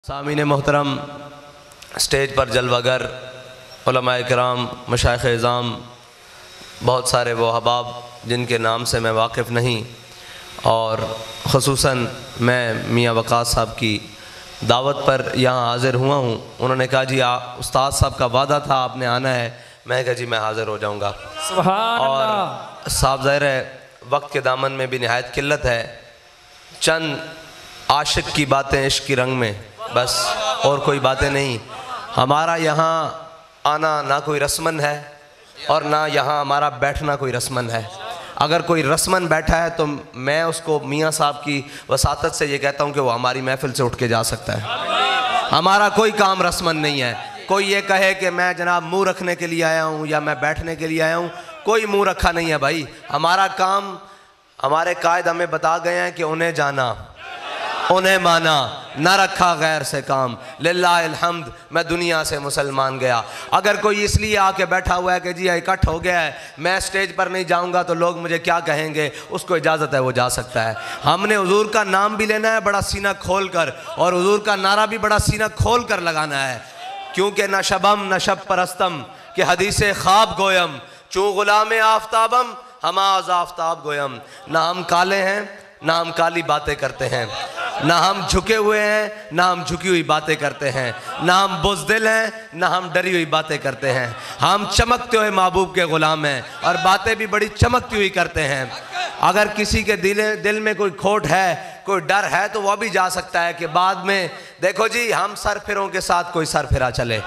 सामीन मोहतरम, स्टेज पर जलवागर उलमाए किराम, मशाइख़ इज़ाम, बहुत सारे वो अहबाब जिनके नाम से मैं वाकिफ़ नहीं, और ख़ुसूसन मैं मियाँ वक़ास साहब की दावत पर यहाँ हाज़िर हुआ हूँ। उन्होंने कहा जी उस्ताद साहब का वादा था आपने आना है। मैं कहा जी मैं हाज़िर हो जाऊँगा। और साहब ज़ाहिर है वक्त के दामन में भी नहायत किल्लत है, चंद आशिक की बातें इश्क की रंग में, बस और कोई बातें नहीं। हमारा यहाँ आना ना कोई रस्मन है और ना यहाँ हमारा बैठना कोई रस्मन है। अगर कोई रस्मन बैठा है तो मैं उसको मियाँ साहब की वसातत से ये कहता हूँ कि वो हमारी महफिल से उठ के जा सकता है। हमारा कोई काम रस्मन नहीं है। कोई ये कहे कि मैं जनाब मुँह रखने के लिए आया हूँ या मैं बैठने के लिए आया हूँ, कोई मुँह रखा नहीं है भाई। हमारा काम, हमारे कायद हमें बता गए हैं कि उन्हें जाना उन्हें माना, न रखा गैर से काम, लिल्लाहिल हम्द मैं दुनिया से मुसलमान गया। अगर कोई इसलिए आके बैठा हुआ है कि जी इकट्ठ हो गया है, मैं स्टेज पर नहीं जाऊंगा तो लोग मुझे क्या कहेंगे, उसको इजाज़त है, वो जा सकता है। हमने हुजूर का नाम भी लेना है बड़ा सीना खोल कर, और हुजूर का नारा भी बड़ा सीना खोल कर लगाना है, क्योंकि न शबम न शब परस्तम कि हदीस ख्वाब गोयम, चूँ गुलाम आफ्ताबम हमाज आफ्ताब गोयम। ना हम काले हैं ना हम काली बातें करते हैं, ना हम झुके हुए हैं ना हम झुकी हुई बातें करते हैं, ना हम बुज़दिल हैं ना हम डरी हुई बातें करते हैं। हम चमकते हुए महबूब के ग़ुलाम हैं और बातें भी बड़ी चमकती हुई करते हैं। अगर किसी के दिल में कोई खोट है, कोई डर है, तो वह भी जा सकता है कि बाद में देखो जी हम सरफिरों के साथ कोई सरफिरा चले।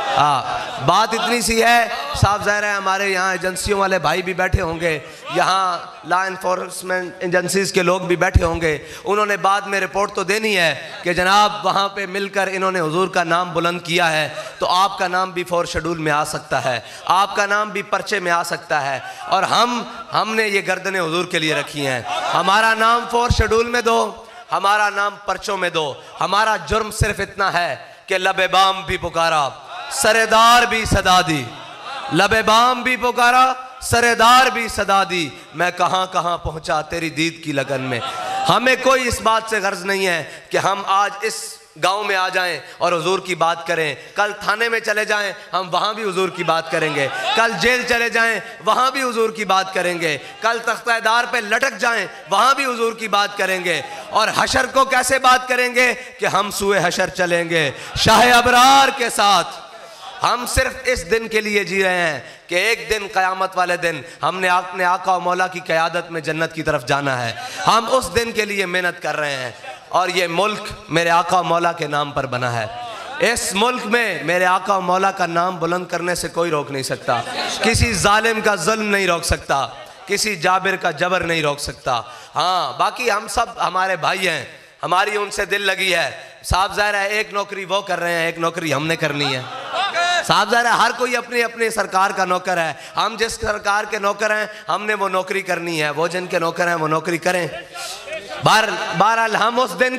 बात इतनी सी है, साफ ज़ाहिर है हमारे यहाँ एजेंसियों वाले भाई भी बैठे होंगे, यहाँ लॉ इन्फोर्समेंट एजेंसीज़ के लोग भी बैठे होंगे। उन्होंने बाद में रिपोर्ट तो देनी है कि जनाब वहाँ पे मिलकर इन्होंने हुजूर का नाम बुलंद किया है, तो आपका नाम भी 4 शेड्यूल में आ सकता है, आपका नाम भी पर्चे में आ सकता है। और हमने ये गर्दनें हुजूर के लिए रखी हैं। हमारा नाम 4 शेड्यूल में दो, हमारा नाम पर्चों में दो। हमारा जुर्म सिर्फ इतना है कि लबे बाम भी पुकारा, सरेदार भी सदा दी, लबे बाम भी पुकारा, सरेदार भी सदा दी। मैं कहाँ कहाँ पहुँचा तेरी दीद की लगन में। हमें कोई इस बात से गर्ज नहीं है कि हम आज इस गांव में आ जाएं और हुजूर की बात करें, कल थाने में चले जाएं हम वहाँ भी हुजूर की बात करेंगे, कल जेल चले जाएं वहाँ भी हुजूर की बात करेंगे, कल तख्तेदार पे लटक जाएं वहाँ भी हुजूर की बात करेंगे। और हशर को कैसे बात करेंगे कि हम सुए हशर चलेंगे शाह अबरार के साथ। हम सिर्फ इस दिन के लिए जी रहे हैं कि एक दिन क़यामत वाले दिन हमने अपने आका और मौला की क़यादत में जन्नत की तरफ जाना है। हम उस दिन के लिए मेहनत कर रहे हैं और ये मुल्क मेरे आका और मौला के नाम पर बना है। इस मुल्क में मेरे आका और मौला का नाम बुलंद करने से कोई रोक नहीं सकता, किसी जालिम का जुल्म नहीं रोक सकता, किसी जाबिर का जबर नहीं रोक सकता। हाँ, बाकी हम सब हमारे भाई हैं, हमारी उनसे दिल लगी है। साहब ज़ाहिर है एक नौकरी वो कर रहे हैं, एक नौकरी हमने करनी है। साहब ज़ाहिर है हर कोई अपनी अपनी सरकार का नौकर है। हम जिस सरकार के नौकर हैं हमने वो नौकरी करनी है, वो जिनके नौकर हैं वो नौकरी करें। बहरहाल हम उस दिन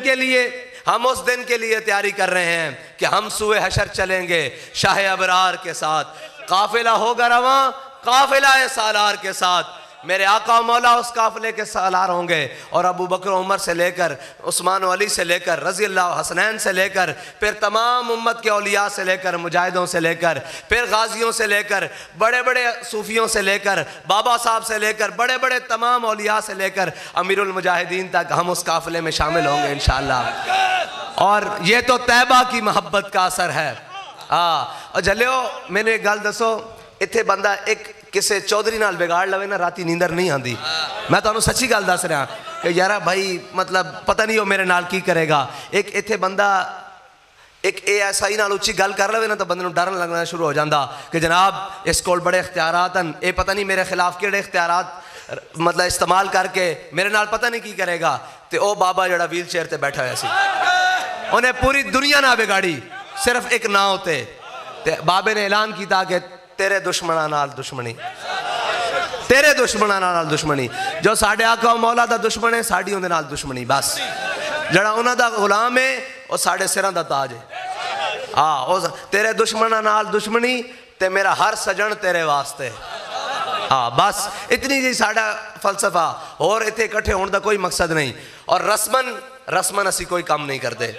के लिए तैयारी कर रहे हैं कि हम सुए हशर चलेंगे शाह अबरार के साथ। काफिला होगा रवां, काफिला सालार के साथ। मेरे आका मौला उस काफिले के सालार होंगे और अबू बकर उमर से लेकर उस्मान अली से लेकर रज़ी अल्लाह हसनैन से लेकर फिर तमाम उम्मत के औलिया से लेकर मुजाहिदों से लेकर फिर गाजियों से लेकर बड़े बड़े सूफियों से लेकर बाबा साहब से लेकर बड़े बड़े तमाम औलिया से लेकर अमीरुल मुजाहिदीन तक हम उस काफिले में शामिल होंगे इंशाअल्लाह। और ये तो तैबा की मोहब्बत का असर है। और जलियो मैंने एक गल दसो, इत्थे बंदा एक किसी चौधरी नाल बिगाड़ लवे ना राती नींदर नहीं आती। मैं तुहानू सच्ची गल दस रहा कि यार भाई मतलब पता नहीं वो मेरे नाल की करेगा। एक इत्थे बंदा एक ASI नाल उच्ची गल कर लवे ना तो बंदे नू डर लगना शुरू हो जाता कि जनाब इस कोल बड़े इख्तियारात हैं, ये पता नहीं मेरे खिलाफ किहड़े इख्तियारात मतलब इस्तेमाल करके मेरे नाल पता नहीं की करेगा। तो वह बाबा जड़ा व्हील चेयर से बैठा हुआ सी, उन्हें पूरी दुनिया ना बिगाड़ी सिर्फ एक ना होते। बाबे ने ऐलान किया कि तेरे दुश्मनां नाल दुश्मनी, तेरे दुश्मनां नाल दुश्मनी। जो साडे आका मौला दा दुश्मन है साडी उहदे नाल दुश्मनी। बस जड़ा उन्हां दा गुलाम है वो साडे सिरां दा ताज है। हाँ, तेरे दुश्मनां नाल दुश्मनी ते मेरा हर सजन तेरे वास्ते। हाँ, बस इतनी जी साडा फलसफा, और इत्थे इकट्ठे होने का कोई मकसद नहीं। और रस्मन असी कोई काम नहीं करते।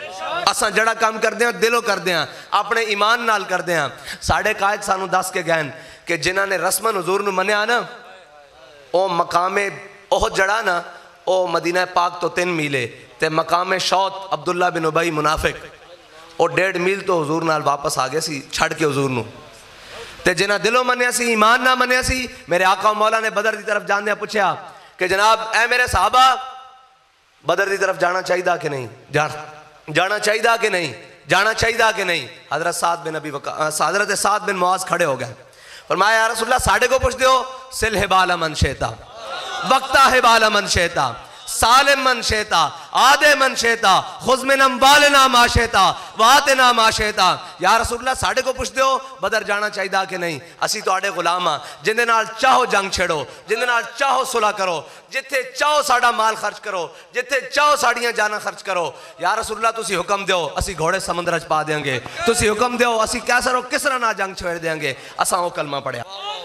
असां जड़ा काम करते हैं दिलों करते हैं, अपने ईमान नाल करते हैं। साढ़े कायद सानू दस के गए कि जिन्हों ने रस्मन हुजूर नू मन्या ना, वो मकामे ओह जड़ा ना वो मदीना पाक तो 3 मील है, ते मकामे शौत अब्दुल्ला बिन उबई मुनाफिक वो 1.5 मील तो हुजूर नाल वापस आ गए सी छड़ के हुजूर नू। ते जिन्हें दिलों मन्या सी, ईमान ना मन्या सी, मेरे आका मौला ने बदर की तरफ जाने पूछा कि जनाब ए मेरे साहबा बदर की तरफ जाना चाहिए कि नहीं, जाना चाहिए कि नहीं, जाना चाहिए कि नहीं। हजरत साद बिन मुआज खड़े हो गए, फरमाया या रसूलल्लाह साढ़े को पूछ दो, सिल हिबाल मन शेता, वक्ता हिबाल मन शेता, सालिम मन शेता, आदे मन शेता, खुजमिन अम्बालना माशेता, वातना माशेता। या रसूलल्लाह साढ़े को पूछ दो बदर जाना चाहिए कि नहीं, असी तुहाडे गुलाम हाँ, जिंदे नाल चाहो जंग छेड़ो, जिंदे नाल चाहो सुलह करो, जिथे चाहो साडा माल खर्च करो, जिथे चाहो साड़ियां जाना खर्च करो। या रसूलल्लाह तुसी हुक्म दो, असी घोड़े समुद्र च पा देंगे, तुसी हुक्म दो, असी कैसर और किसरा ना जंग छेड़ देंगे। असा वो कलमा पढ़िया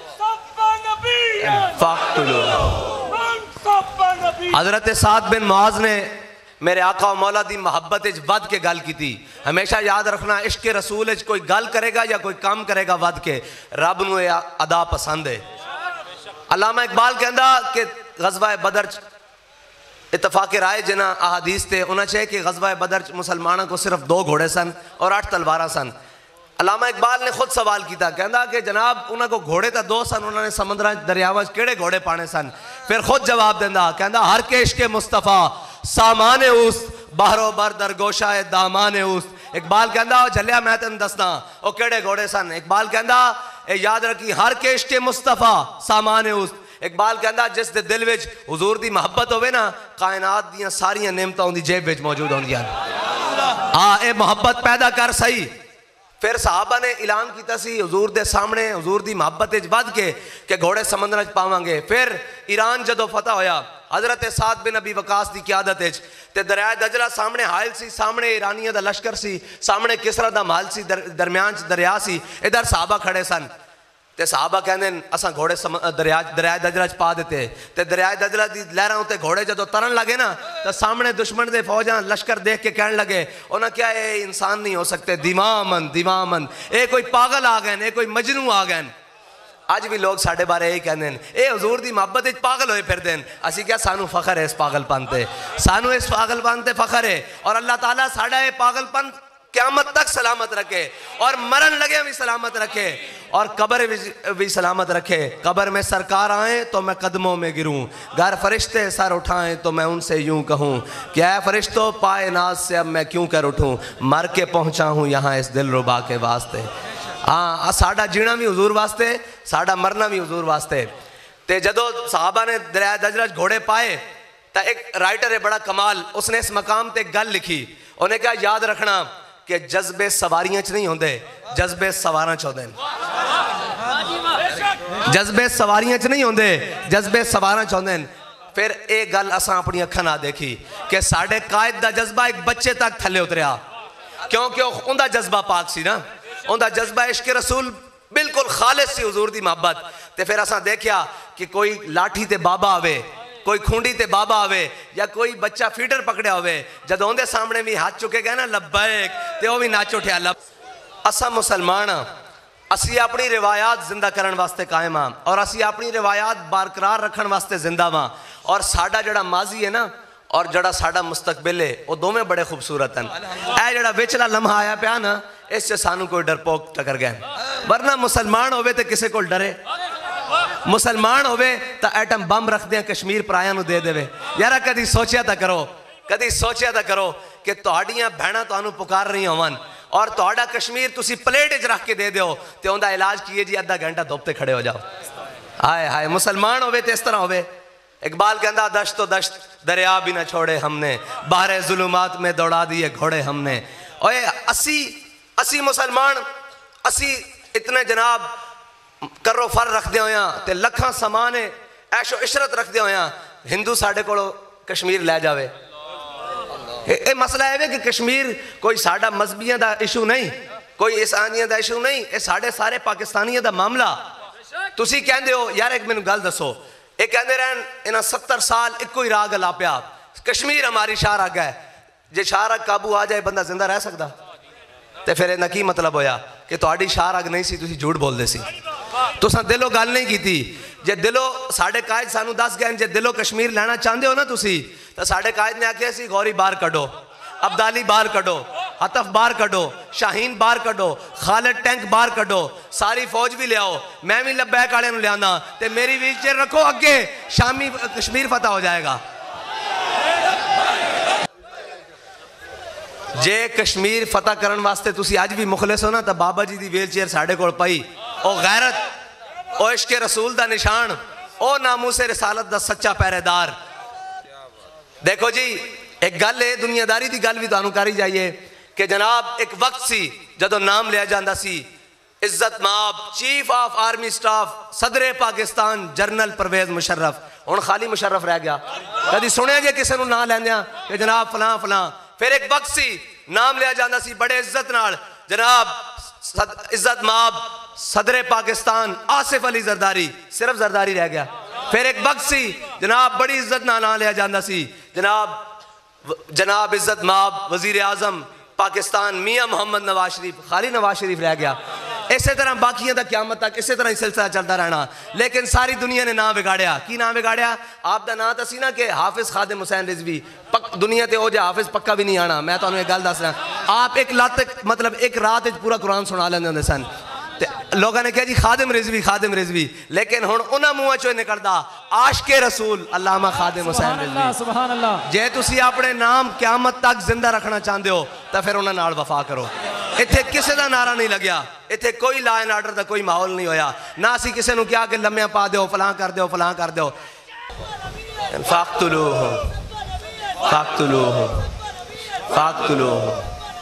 हजरत साद बिन मुआज ने मेरे आका मौला दी मोहब्बत वध के गल की थी। हमेशा याद रखना, इश्क रसूल कोई गल करेगा या कोई काम करेगा वध के, रब नूं अदा पसंद है। अल्लामा इकबाल कहंदा कि गज़वा बदर इतफाक़ राय जिन्हें अहादीस थे उन्हें चाहिए कि गज़वा बदर मुसलमानों को सिर्फ 2 घोड़े सन और 8 तलवारा सन। अल्लामा इकबाल ने खुद सवाल किया, कहता कि जनाब उन्होंने घोड़े तो 2 सन, उन्होंने समुद्र दरियावां केड़े घोड़े पाने सन। फिर खुद जवाब देंदा, कहता हर के इश्क मुस्तफ़ा सामाने उस बाहरो बर दरगोशा दामाने उस। इकबाल कहता झलिया मैं तेन दसना वो केड़े घोड़े सन। इकबाल कहता याद रखी हर के इश्क मुस्तफ़ा सामाने उस। इकबाल कहता जिस दे दिल विच हुजूर दी मोहब्बत होवे ना, कायनात दियां सारियां नेमतां उहदी जेब विच मौजूद होंदियां। ए मोहब्बत पैदा कर सही। फिर साहबा ने ऐलान किया सी हुजूर दे सामने, हुजूर दी मोहब्बत वध के घोड़े समुद्र च पावांगे। फिर ईरान जदों फतह होया हजरत साद बिन अबी वकास की क्यादत ते दरिया दजला सामने हायल सी, सामने ईरानियों का लश्कर सी, सामने किसरा दा महल सी, दरम्यान दरिया सी, इधर साहबा खड़े सन। ते साहबा कहंदे असां घोड़े दरिया दजला च पा दिते। ते दरिया दजला दी लहरां उत्ते घोड़े जदों तरन लगे ना, तो सामने दुश्मन दे फौजां लश्कर देख के कहन लगे उन्हें क्या ये इंसान नहीं हो सकते, दीवामन दीवामन, ये कोई पागल आ गए, ये कोई मजनू आ गए। अज भी लोग साढ़े बारे यही कहते हैं, ये हजूर की मोहब्बत पागल होए फिरते हैं। असी क्या सानू फखर है इस पागलपन से, सानू इस पागलपन से फखर है। और अल्लाह ताला साड़ा ये पागलपन क़यामत तक सलामत रखे और मरण लगे भी सलामत रखे और कब्र भी सलामत रखे। कब्र में सरकार आए तो मैं कदमों में गिरूं, घर फरिश्ते सर उठाएं तो मैं उनसे यूं कहूं क्या फरिश्तों पाए नाज से अब मैं क्यों कर उठूं, मर के पहुंचा हूं यहाँ इस दिल रुबा के वास्ते। हाँ साड़ा जीना भी हुजूर वास्ते, साड़ा मरना भी हुजूर वास्ते। ते जदों साहबा ने दरिया दजला घोड़े पाए तो एक राइटर है बड़ा कमाल, उसने इस मकाम ते गल लिखी। उन्हें क्या याद रखना कि जज्बे सवारियां च नहीं होंदे, जज्बे सवारां च होंदे। जज्बे सवारियां च नहीं होंदे, जज्बे सवारां च होंदे। फिर एक गल असां अपनी अखां नाल देखी कि साडे कायद दा जज्बा एक बच्चे तक थले उतरिया, क्योंकि उनका जज्बा पाक सी ना, उनका जज्बा इश्क रसूल बिल्कुल खालिस सी हुजूर दी मोहब्बत। ते फिर असां देखिया कि कोई लाठी ते बाबा आवे, कोई खूंडी ते बाबा आवे या कोई बच्चा फीडर पकड़िया होवे, जदों उनके सामने भी हाथ चुके गए ना लब्बैक ते वो भी नाच उठिया लब। असा मुसलमान असी अपनी रिवायात जिंदा करने वास्ते कायम हाँ और असी अपनी रिवायात बरकरार रखने वास्ते जिंदा वा। और साडा जड़ा माजी है ना और जड़ा साडा मुस्तकबिल है वो दोवें बड़े खूबसूरत हैं। ए जड़ा विचला लम्हा आया पिया ना, इससे सानू कोई डरपोक टकर गए, वरना मुसलमान होवे तो किसी को डरे। मुसलमान होवे तो एटम बम रख दें कश्मीर पराया नू दे देवे। यार कदी सोचिया तो करो, कदी सोचिया तो करो कि तुहाड़ियां भैणां तुहानू पुकार रही होवन और तुहाड़ा कश्मीर तुसी प्लेट च रख के दे दो तो उनका इलाज किए जी आधा घंटा धुप ते खड़े हो जाओ। हाय हाय मुसलमान होवे तो इस तरह होवे। इकबाल कहता दश्त तो दश्त दरिया भी ना छोड़े हमने, बाहर जुलुमात में दौड़ा दिए घोड़े हमने। और असी मुसलमान असी इतने जनाब करो फर रखते होया ते लखां समान ऐशो इशरत रखते होया हिंदू साढ़े को कश्मीर लै जावे। ये मसला है कि कश्मीर कोई साड़ा मजहबियां का इशू नहीं, कोई ईसानियां का इशू नहीं, ये साढ़े सारे पाकिस्तानियों का मामला। तुसी कहंदे हो यार एक मैनू गल दसो, ये कहते रहन इन्हें 70 साल एको ही राग अलापिया कश्मीर हमारी शाह राग है, जे शाह अग काबू आ जाए बंदा जिंदा रह सकता? तो फिर इहदा की मतलब होया कि तुहाडी शाह अग नहीं सी, तुसीं झूठ बोलदे सी, तुसां दिलों गल नहीं की। जे दिलों साडे कायद सानू दस गए जे दिलों कश्मीर लैना चाहते हो ना तुसीं, तो साडे कायद ने आख्या सी गौरी बाहर कढो, अब्दाली बाहर कढो, हतफ बाहर कढो, शाहीन बाहर कढो, खालिद टैंक बाहर कढो, सारी फौज भी लियाओ, मैं भी लब्बैक वाले लियाना, ते मेरी व्हीलचेयर रखो अगे, शामी कश्मीर फतह हो जाएगा। जे कश्मीर फतह करने वास्ते तुसी अज भी मुखलिस हो ना, तो बाबा जी की व्हीलचेयर साढ़े कोल पई, ओ गैरत, ओ इश्क रसूल का निशान, ओ नामूसे रिसालत का सच्चा पहरेदार। देखो जी एक गल है, दुनियादारी की गल भी तुहानू करी जाइए कि जनाब एक वक्त सी जदों नाम लिया जाता सी इज्जत माब चीफ ऑफ आर्मी स्टाफ सदरे पाकिस्तान जनरल परवेज मुशर्रफ, हुण खाली मुशर्रफ रह गया। कभी सुनिया जे किसी को ना लैंदिया कि जनाब फलां फलां। फिर एक वक्त सी नाम लिया जाता सी बड़े इज्जत नाल, जनाब इज्जत माब सदरे पाकिस्तान आसिफ अली जरदारी, सिर्फ जरदारी रह गया। फिर एक वक्त सी जनाब बड़ी इज्जत ना लिया जाता सी जनाब इज्जत माब वजीर आजम पाकिस्तान मियाँ मोहम्मद नवाज शरीफ, खाली नवाज शरीफ रह गया। इसी तरह बाकियों का क्यामत तक इसी तरह ही सिलसिला चलता रहना। लेकिन सारी दुनिया ने नाम बिगाड़िया। की नाम बिगाड़िया? आपका नाम तो सी ना कि हाफिज खादिम हुसैन रिजवी, दुनिया ते हो जा हाफिज पक्का भी नहीं आना। मैं तुम्हें एक गल दस रहा, आप एक लत मतलब एक रात पूरा कुरान सुना लेंदे होंदे सन, लोगों ने कहा जी खादिम रिजवी, लेकिन हुण उन्हां मुंहां चों निकलदा आशिके रसूल अल्लामा खादिम हुसैन रिजवी। सुभान अल्लाह। जे तुसी अपने नाम क्यामत तक जिंदा रखना चाहते हो तो फिर उन्हां नाल वफा करो। इत्थे किसी का नारा नहीं लग्या, इत्थे कोई लॉ एंड ऑर्डर का कोई माहौल नहीं होया, ना असीं किसी नूं कहा कि लम्मिया पा दो फलां कर दो फलां कर दो। फाक़तुलूहु फाक़तुलूहु फाक़तुलूहु।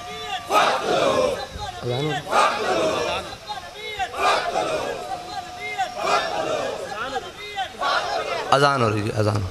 अजान हो रही है, अजान।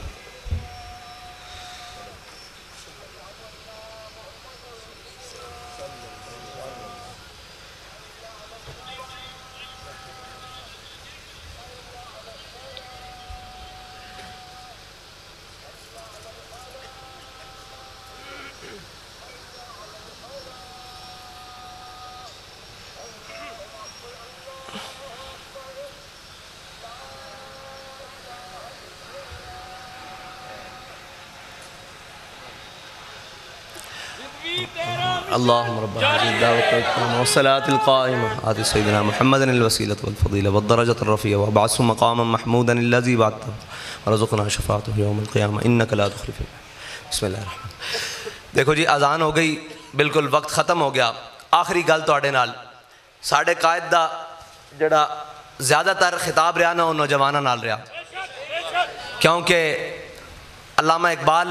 अल्लाहुम्मा रब्बना हाज़िहि दावत वस्सलातिल क़ाइमा आति सय्यिदिना मुहम्मदिन अल वसीलत वल फ़ज़ीला वद दरजत रफ़िया व बअसहु मक़ामन महमूदन अल्लज़ी वअदतहु वरज़ुक़ना शफ़ाअतहु यौमल क़ियामा इन्नका ला तुख़्लिफ़ुल मिअद। बिस्मिल्लाहिर्रहमानिर्रहीम। देखो जी अज़ान हो गई, बिल्कुल वक्त ख़त्म हो गया। आखिरी गल तुहाडे नाल साडे कायद दा जिहड़ा ज़्यादातर खिताब रहा ना वो नौजवानों नाल रहा, क्योंकि अल्लामा इकबाल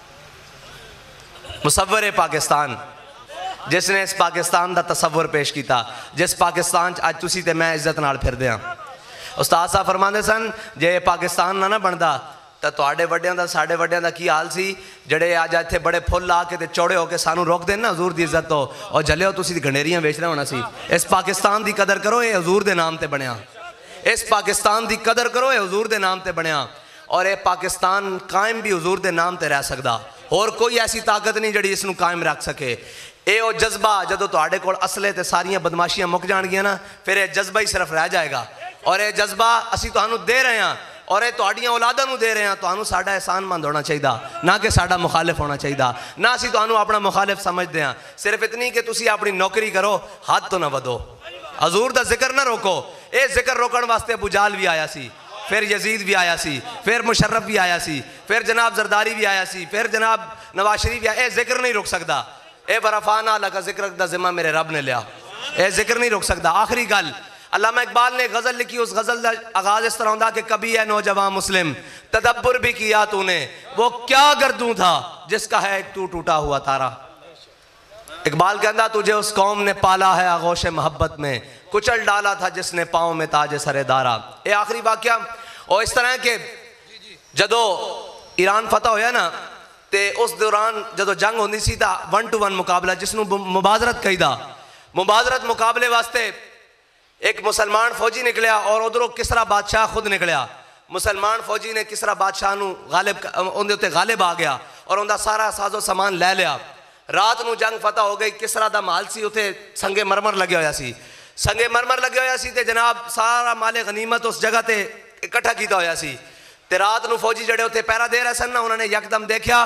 मुसव्विर पाकिस्तान जिसने इस पाकिस्तान का तसव्वुर पेश किया, जिस पाकिस्तान अज तुसी ते मैं इज्जत नाल फिरदे हां। उस्ताद साहब फरमाते सन जे पाकिस्तान ना बनता तो तुहाडे वड्डियां दा साडे वड्डियां दा की हाल सी, जेड़े अज इत्थे बड़े फुल ला के ते चौड़े होके सानू रोक देन ना हजूर दी इज्जत तो, और जलियो तुसी गंडेरियां बेच रहे होना सी। इस पाकिस्तान की कदर करो, ये हजूर दे नाम ते बनया। इस पाकिस्तान की कदर करो, ये हजूर दे नाम ते बनया, और ये पाकिस्तान कायम भी हजूर दे नाम ते रह सकदा। और कोई ऐसी ताकत नहीं जिहड़ी इसनूं कायम रख सके। ये वो जज्बा जदों तुहाडे कोल असले ते सारियां बदमाशियां मुक जाणगियां ना, फिर ये जज्बा ही सिर्फ रह जाएगा। और ये जज्बा असीं तुहानूं दे रहे हैं और ये तुहाडीआं औलादां नूं दे रहे हैं। तुहानूं साडा एहसानमंद होना चाहिए, ना कि साडा मुखालिफ होना चाहिए, ना असीं तुहानूं अपना मुखालिफ समझदे हां। सिर्फ इतनी कि तुसीं अपनी नौकरी करो, हद तो ना वधो, हजूर दा जिक्र ना रोको। ये जिक्र रोकण वास्ते अबू जाहल भी आया सी, फिर यजीद भी आया सी, फिर मुशर्रफ भी आया सी, फिर जनाब जरदारी भी आया सी, फिर जनाब नवाज शरीफ भी आया। ये जिक्र नहीं रोक सकता। ए बरफाना लगा जिक्र दा जिम्मा मेरे रब ने लिया, ये जिक्र नहीं रोक सकता। आखिरी गल अल्लामा इकबाल ने गज़ल लिखी, उस गज़ल का आगाज़ इस तरह होता कि कभी है नौजवान मुस्लिम तदब्बुर भी किया तूने, वो क्या गर्दू था जिसका है एक तू टूटा हुआ तारा। इकबाल कहता तुझे उस कौम ने पाला है आगोश मोहब्बत में, कुचल डाला था जिसने पाँव में ताजे सरेदारा। ये आखिरी वाक़या। और इस तरह के जदों ईरान फतह होया ना, तो उस दौरान जदों जंग होंदी सी तां 1 to 1 मुकाबला जिसनों मुबाजरत कहीदा, मुबाजरत मुकाबले वास्ते एक मुसलमान फौजी निकलिया और उधरों किसरा बादशाह खुद निकलिया। मुसलमान फौजी ने किसरा बादशाह नूं गालिब उहदे उत्ते गालिब आ गया और उनका सारा साजो समान लै लिया। रात ਨੂੰ जंग फतह हो गई। किसरा दा माल सी उत्थे संगे मरमर लगे होया सी, संगे मरमर लगे होया सी ते जनाब सारा माले गनीमत उस जगह ते इकट्ठा किया होया सी। ते रात ਨੂੰ फौजी जड़े उत्थे पहरा दे रहे सन ना, उन्होंने यकदम देखा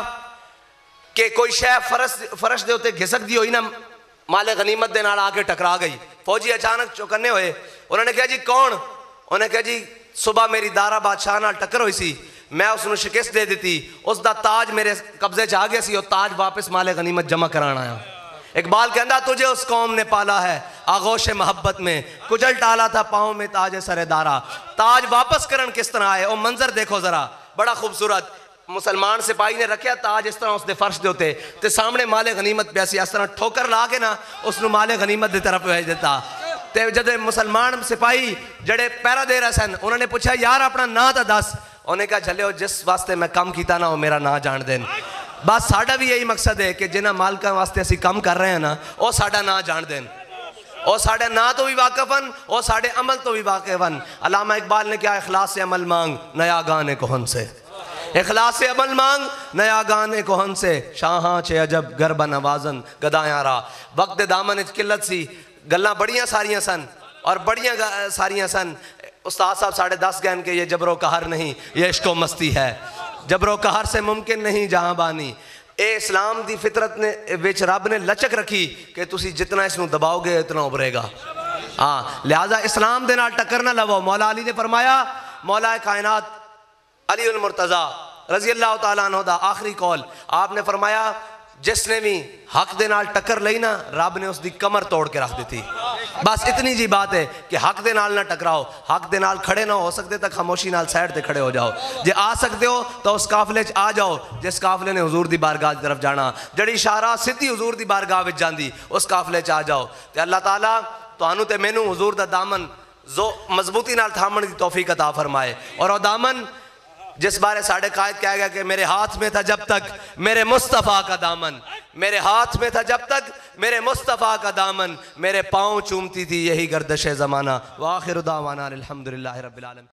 कि कोई शह फरश दे उत्ते घिसकदी हुई ना माले गनीमत दे नाल आके टकरा गई। फौजी अचानक चौकन्ने होए, उन्होंने कहा जी कौन? उन्हें कहा जी सुबह मेरी दारा बादशाह नाल टक्कर हुई सी, मैं उसनूं शिकस्त दे दी, उसका ताज मेरे कब्जे च आ गया सी, और ताज वापस माले गनीमत जमा कराना आया। इकबाल कहता तुझे उस कौम ने पाला है आगोश मोहब्बत में, कुचल टाला था पाँव में ताज सरदारा। ताज वापस करन किस तरह आए, वो मंजर देखो जरा, बड़ा खूबसूरत। मुसलमान सिपाही ने रखा ताज इस तरह उसके फर्श के उत्ते ते सामने माले गनीमत प्यासी, इस तरह ठोकर ला के ना उसनूं माले गनीमत की तरफ भेज दिता। ते जब मुसलमान सिपाही जड़े पहरा दे रहे सन, उन्होंने पूछा यार अपना नां तो दस। उन्हें कहा झल्लियो जिस वास्ते मैं कम किया ना वो मेरा नां जान देन। बस साडा भी यही मकसद है कि जिन्हां मालकां वास्ते असीं कम कर रहे हैं ना, वो साडा नां जान देन, वो साडे नां तो भी वाकिफ हन, वो साडे अमल तो भी वाकिफ हन। अल्लामा इकबाल ने क्या इखलास से अमल मांग नया गाने कोहन से, इखलास से अमल मांग नया गाने कोहन से, शाहां चे अजब गरबा नवाजन गदायारा। वक्त दामन किल्लत सी, गल्लां बड़ियां सारियां सन और बड़ियां सारियां सन। उस्ताद साहब 10:30 गहन के ये जबरो कहर नहीं ये इश्को मस्ती है, जबरो कहर से मुमकिन नहीं जहां बानी। ए इस्लाम दी फितरत ने विच रब ने लचक रखी कि तुसी जितना इसनूं दबाओगे उतना उभरेगा। हाँ, लिहाजा इस्लाम दे नाल टक्कर ना लवो। मौला अली ने फरमाया, मौला कायनात अली उल मुर्तज़ा रज़ी अल्लाह तआला अन्हु दा आखिरी कौल, आपने फरमाया जिसने भी हक दे नाल टक्कर लई ना, रब ने उसकी कमर तोड़ के रख दी थी। बस इतनी जी बात है कि हक दे नाल ना टकराओ, हक दे नाल खड़े ना हो सकते तो खामोशी नाल साइड ते खड़े हो जाओ। जे आ सकते हो तो उस काफिले च आ जाओ जिस काफिले ने हुजूर दी बारगाह की तरफ जाना, जड़ी इशारा सीधी हुजूर दी बारगाह विच जांदी, उस काफिले च आ जाओ। ते अल्लाह ताला तुहानू ते मैनू हुजूर दा दामन जो मजबूती नाल थामण की तौफीक अता फरमाए। और वह दामन जिस बारे साढ़े कायद कहा गया कि मेरे हाथ में था जब तक मेरे मुस्तफ़ा का दामन, मेरे हाथ में था जब तक मेरे मुस्तफ़ा का दामन, मेरे पाँव चूमती थी यही गर्दश ज़माना। व आखिर दावाना अल्हम्दुलिल्लाहि रब्बिल आलमीन।